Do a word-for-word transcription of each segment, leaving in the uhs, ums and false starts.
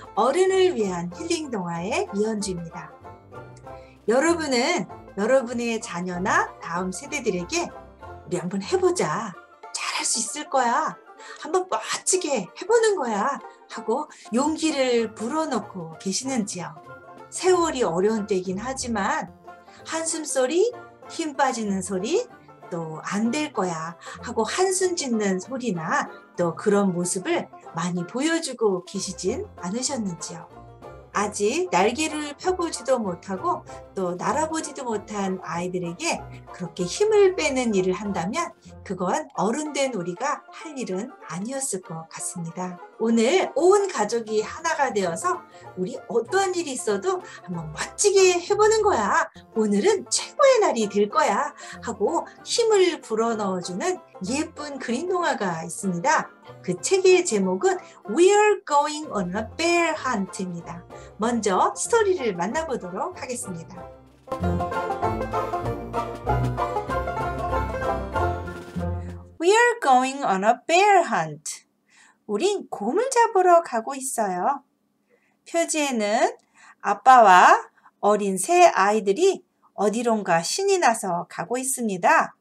어른을 위한 힐링 동화의 이현주입니다. 여러분은 여러분의 자녀나 다음 세대들에게 우리 한번 해보자, 잘할 수 있을 거야, 한번 멋지게 해보는 거야 하고 용기를 불어넣고 계시는지요? 세월이 어려운 때이긴 하지만 한숨 소리, 힘 빠지는 소리, 또 안 될 거야 하고 한숨 짓는 소리나 또 그런 모습을 많이 보여주고 계시진 않으셨는지요? 아직 날개를 펴보지도 못하고 또 날아보지도 못한 아이들에게 그렇게 힘을 빼는 일을 한다면 그건 어른 된 우리가 할 일은 아니었을 것 같습니다. 오늘 온 가족이 하나가 되어서 우리 어떠한 일이 있어도 한번 멋지게 해보는 거야, 오늘은 최고의 날이 될 거야 하고 힘을 불어넣어주는 예쁜 그림 동화가 있습니다. 그 책의 제목은 We're Going on a Bear Hunt입니다. 먼저 스토리를 만나보도록 하겠습니다. We're going on a bear hunt. 우린 곰을 잡으러 가고 있어요. 표지에는 아빠와 어린 새 아이들이 어디론가 신이 나서 가고 있습니다.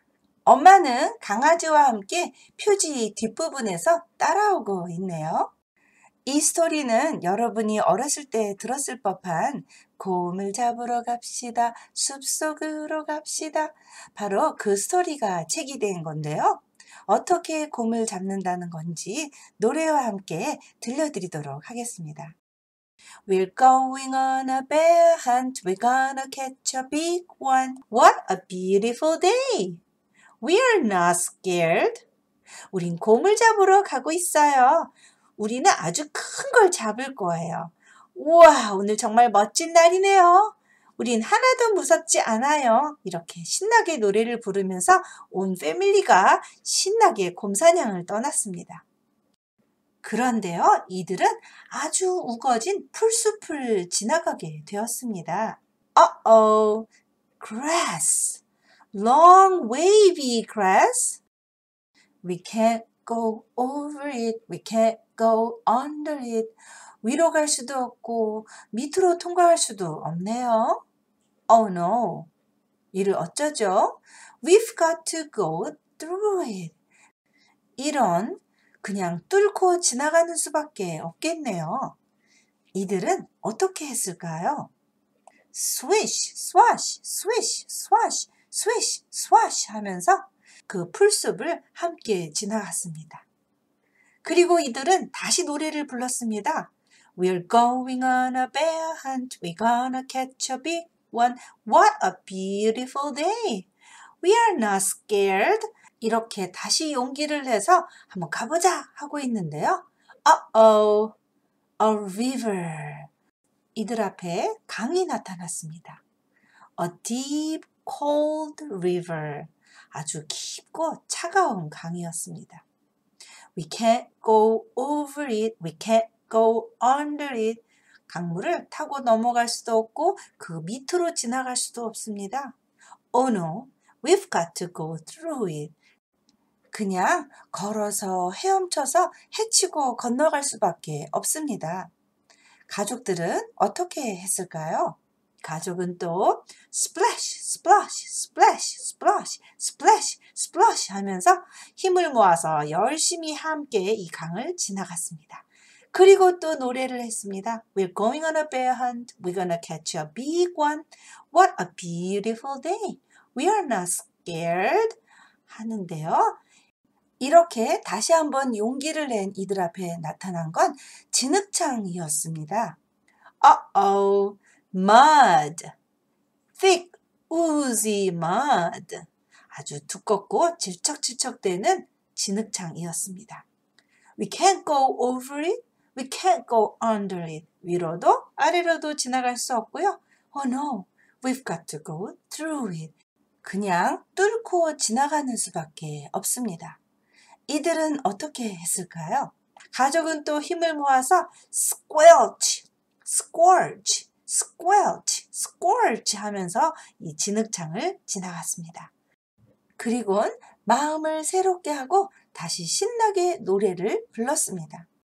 엄마는 강아지와 함께 표지 뒷부분에서 따라오고 있네요. 이 스토리는 여러분이 어렸을 때 들었을 법한 곰을 잡으러 갑시다, 숲속으로 갑시다, 바로 그 스토리가 책이 된 건데요. 어떻게 곰을 잡는다는 건지 노래와 함께 들려드리도록 하겠습니다. We're going on a bear hunt, we're gonna catch a big one. What a beautiful day! We're not scared. 우린 곰을 잡으러 가고 있어요. 우리는 아주 큰 걸 잡을 거예요. 우와, 오늘 정말 멋진 날이네요. 우린 하나도 무섭지 않아요. 이렇게 신나게 노래를 부르면서 온 패밀리가 신나게 곰 사냥을 떠났습니다. 그런데요, 이들은 아주 우거진 풀숲을 지나가게 되었습니다. Uh-oh, grass. Long wavy grass. We can't go over it. We can't go under it. 위로 갈 수도 없고 밑으로 통과할 수도 없네요. Oh no. 이를 어쩌죠? We've got to go through it. 이런 그냥 뚫고 지나가는 수밖에 없겠네요. 이들은 어떻게 했을까요? Swish, swash, swish, swash, swish, swash 하면서 그 풀숲을 함께 지나갔습니다. 그리고 이들은 다시 노래를 불렀습니다. We're going on a bear hunt. We're gonna catch a big one. What a beautiful day. We are not scared. 이렇게 다시 용기를 내서 한번 가보자 하고 있는데요. Uh-oh, a river. 이들 앞에 강이 나타났습니다. A deep, cold river. 아주 깊고 차가운 강이었습니다. We can't go over it. We can't go under it. 강물을 타고 넘어갈 수도 없고 그 밑으로 지나갈 수도 없습니다. Oh no, we've got to go through it. 그냥 걸어서 헤엄쳐서 헤치고 건너갈 수밖에 없습니다. 가족들은 어떻게 했을까요? 가족은 또 splash, splash, splash, splash, splash, splash 하면서 힘을 모아서 열심히 함께 이 강을 지나갔습니다. 그리고 또 노래를 했습니다. We're going on a bear hunt. We're gonna catch a big one. What a beautiful day. We are not scared. 하는데요. 이렇게 다시 한번 용기를 낸 이들 앞에 나타난 건 진흙창이었습니다. Uh-oh. Mud, thick, oozy mud. 아주 두껍고 질척질척대는 진흙창이었습니다. We can't go over it. We can't go under it. 위로도 아래로도 지나갈 수 없고요. Oh no, we've got to go through it. 그냥 뚫고 지나가는 수밖에 없습니다. 이들은 어떻게 했을까요? 가족은 또 힘을 모아서 squelch, squelch, squelch, squelch 하면서 이 진흙창을 지나갔습니다. 그리고는 마음을 새롭게 하고 다시 신나게 노래를 불렀습니다.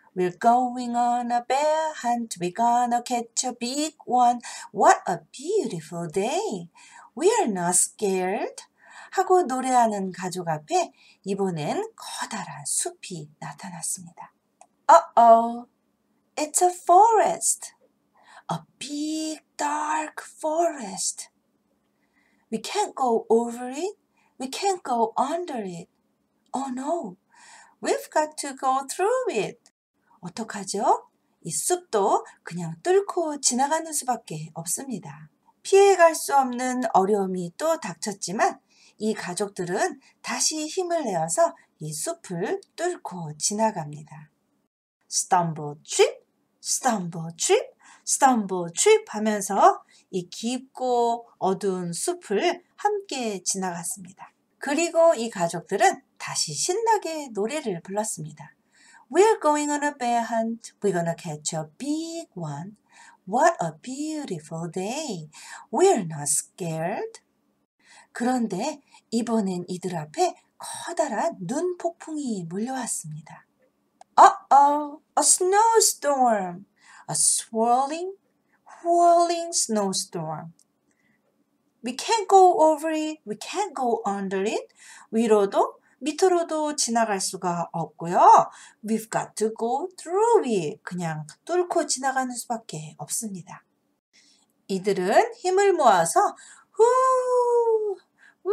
We're going on a bear hunt. We're gonna catch a big one. What a beautiful day. We're not scared. 하고 노래하는 가족 앞에 이번엔 커다란 숲이 나타났습니다. Uh-oh, it's a forest. A big dark forest. We can't go over it. We can't go under it. Oh no, we've got to go through it. 어떡하죠? 이 숲도 그냥 뚫고 지나가는 수밖에 없습니다. 피해갈 수 없는 어려움이 또 닥쳤지만 이 가족들은 다시 힘을 내어서 이 숲을 뚫고 지나갑니다. Stumble trip, stumble trip, stumble trip 하면서 이 깊고 어두운 숲을 함께 지나갔습니다. 그리고 이 가족들은 다시 신나게 노래를 불렀습니다. We're going on a bear hunt. We're gonna catch a big one. What a beautiful day. We're not scared. 그런데 이번엔 이들 앞에 커다란 눈 폭풍이 몰려왔습니다. Uh-oh, a snowstorm. A swirling, whirling snowstorm. We can't go over it. We can't go under it. 위로도 밑으로도 지나갈 수가 없고요. We've got to go through it. 그냥 뚫고 지나가는 수밖에 없습니다. 이들은 힘을 모아서 후, 우,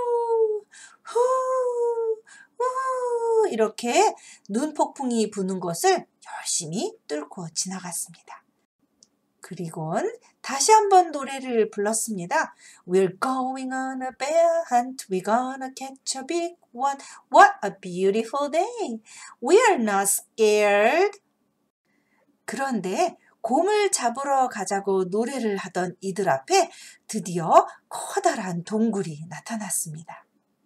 후, 우 이렇게 눈폭풍이 부는 곳을 열심히 뚫고 지나갔습니다. 그리고는 다시 한번 노래를 불렀습니다. We're going on a bear hunt. We're gonna catch a big one. What a beautiful day. We're not scared. 그런데 곰을 잡으러 가자고 노래를 하던 이들 앞에 드디어 커다란 동굴이 나타났습니다.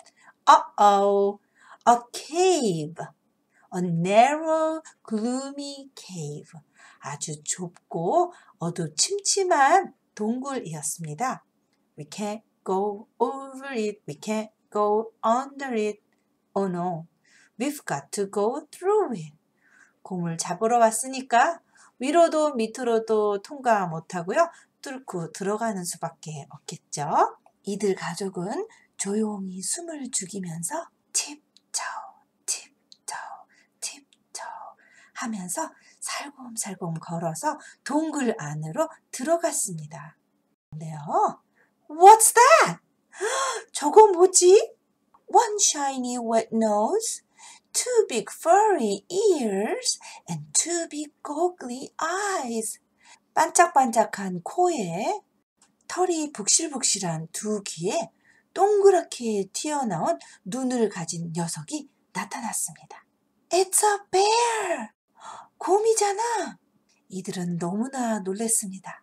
Uh-oh, a cave. A narrow, gloomy cave. 아주 좁고 어두침침한 동굴이었습니다. We can't go over it. We can't go under it. Oh no, we've got to go through it. 곰을 잡으러 왔으니까 위로도 밑으로도 통과 못하고요. 뚫고 들어가는 수밖에 없겠죠. 이들 가족은 조용히 숨을 죽이면서 tiptoe, tiptoe, tiptoe 하면서 살곰살곰 걸어서 동굴 안으로 들어갔습니다. 네요. What's that? 저거 뭐지? One shiny wet nose, two big furry ears, and two big goggly eyes. 반짝반짝한 코에 털이 북실북실한 두 귀에 동그랗게 튀어나온 눈을 가진 녀석이 나타났습니다. It's a bear! 곰이잖아. 이들은 너무나 놀랐습니다.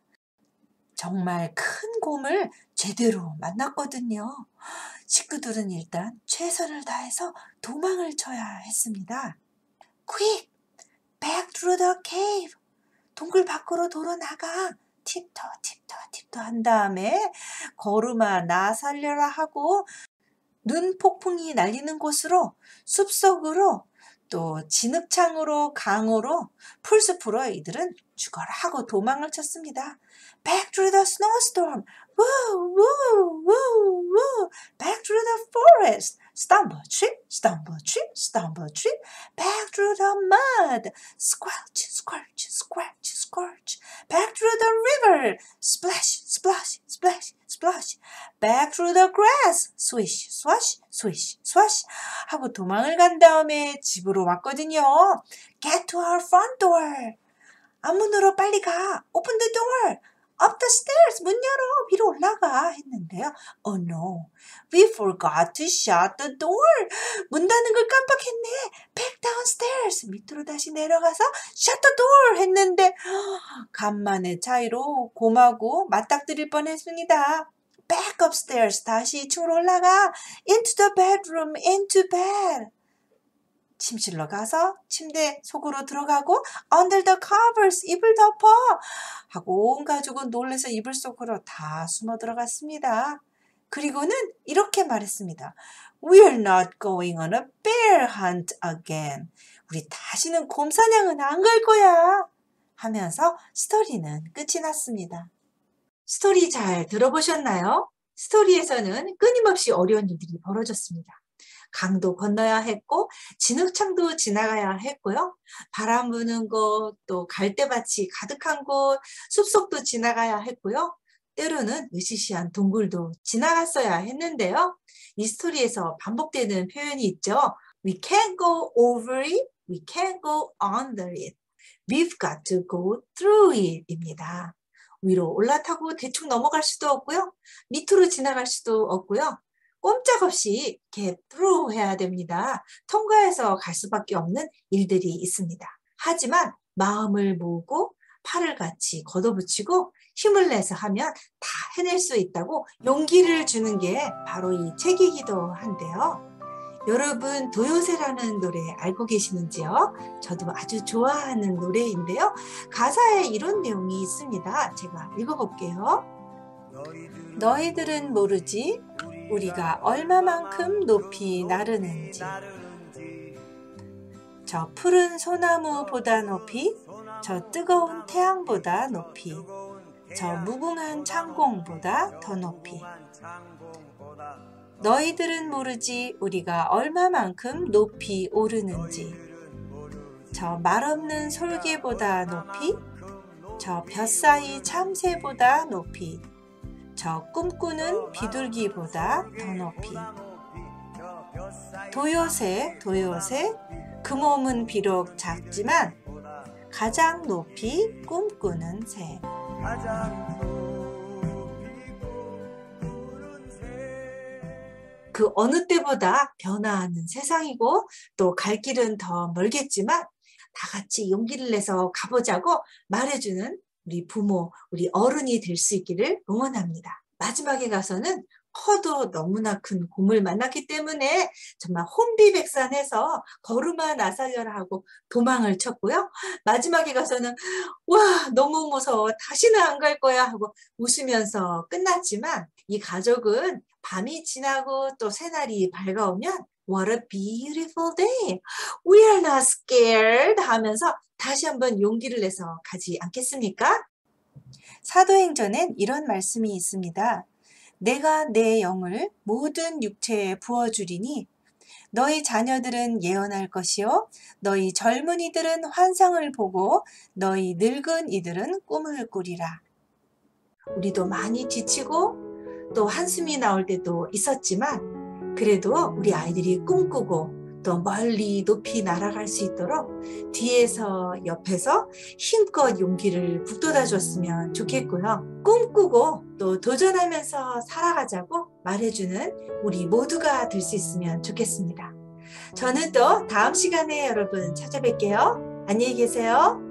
정말 큰 곰을 제대로 만났거든요. 식구들은 일단 최선을 다해서 도망을 쳐야 했습니다. Quick! Back through the cave! 동굴 밖으로 도로 나가! 팁토 팁토 팁토 한 다음에 걸음아 나 살려라 하고 눈 폭풍이 날리는 곳으로 숲속으로 또 진흙창으로 강으로 풀숲으로 이들은 죽어라 하고 도망을 쳤습니다. Back through the snowstorm. Woo, woo, woo, woo. Back through the forest. Stumble, trip, stumble, trip, stumble, trip. Back through the mud. Squelch, squelch, squelch, squelch. Back through the river. Splash, splash, splash, splash. Back through the grass. Swish, swash, swish, swash. 하고 도망을 간 다음에 집으로 왔거든요. Get to our front door. 앞문으로 빨리 가. Open the door. Up the stairs. 문 열어. 위로 올라가. 했는데요. Oh no. We forgot to shut the door. 문 닫는 걸 깜빡했네. Back downstairs. 밑으로 다시 내려가서 shut the door 했는데 간만의 차이로 곰하고 맞닥뜨릴 뻔했습니다. Back upstairs. 다시 이 층으로 올라가. Into the bedroom. Into bed. 침실로 가서 침대 속으로 들어가고 under the covers, 이불 덮어 하고 온 가족은 놀라서 이불 속으로 다 숨어 들어갔습니다. 그리고는 이렇게 말했습니다. We're not going on a bear hunt again. 우리 다시는 곰 사냥은 안 갈 거야. 하면서 스토리는 끝이 났습니다. 스토리 잘 들어보셨나요? 스토리에서는 끊임없이 어려운 일들이 벌어졌습니다. 강도 건너야 했고 진흙창도 지나가야 했고요. 바람 부는 곳, 또 갈대밭이 가득한 곳, 숲속도 지나가야 했고요. 때로는 으시시한 동굴도 지나갔어야 했는데요. 이 스토리에서 반복되는 표현이 있죠. We can't go over it, we can't go under it. We've got to go through it 입니다. 위로 올라타고 대충 넘어갈 수도 없고요. 밑으로 지나갈 수도 없고요. 꼼짝없이 이렇게 through 해야 됩니다. 통과해서 갈 수밖에 없는 일들이 있습니다. 하지만 마음을 모으고 팔을 같이 걷어붙이고 힘을 내서 하면 다 해낼 수 있다고 용기를 주는 게 바로 이 책이기도 한데요. 여러분 도요새라는 노래 알고 계시는지요? 저도 아주 좋아하는 노래인데요. 가사에 이런 내용이 있습니다. 제가 읽어볼게요. 너희들은 모르지 우리가 얼마만큼 높이 나르는지. 저 푸른 소나무보다 높이, 저 뜨거운 태양보다 높이, 저 무궁한 창공보다 더 높이. 너희들은 모르지 우리가 얼마만큼 높이 오르는지. 저 말없는 솔개보다 높이, 저 볕사이 참새보다 높이, 저 꿈꾸는 비둘기보다 더 높이. 도요새, 도요새, 그 몸은 비록 작지만 가장 높이 꿈꾸는 새. 그 어느 때보다 변화하는 세상이고 또 갈 길은 더 멀겠지만 다 같이 용기를 내서 가보자고 말해주는 우리 부모, 우리 어른이 될 수 있기를 응원합니다. 마지막에 가서는 커도 너무나 큰 곰을 만났기 때문에 정말 혼비백산해서 걸음아 나서려라 하고 도망을 쳤고요. 마지막에 가서는 와 너무 무서워 다시는 안 갈 거야 하고 웃으면서 끝났지만 이 가족은 밤이 지나고 또 새날이 밝아오면 What a beautiful day. We are not scared 하면서 다시 한번 용기를 내서 가지 않겠습니까? 사도행전엔 이런 말씀이 있습니다. 내가 내 영을 모든 육체에 부어주리니 너희 자녀들은 예언할 것이요 너희 젊은이들은 환상을 보고 너희 늙은 이들은 꿈을 꾸리라. 우리도 많이 지치고 또 한숨이 나올 때도 있었지만 그래도 우리 아이들이 꿈꾸고 또 멀리 높이 날아갈 수 있도록 뒤에서 옆에서 힘껏 용기를 북돋아 줬으면 좋겠고요. 꿈꾸고 또 도전하면서 살아가자고 말해주는 우리 모두가 될 수 있으면 좋겠습니다. 저는 또 다음 시간에 여러분 찾아뵐게요. 안녕히 계세요.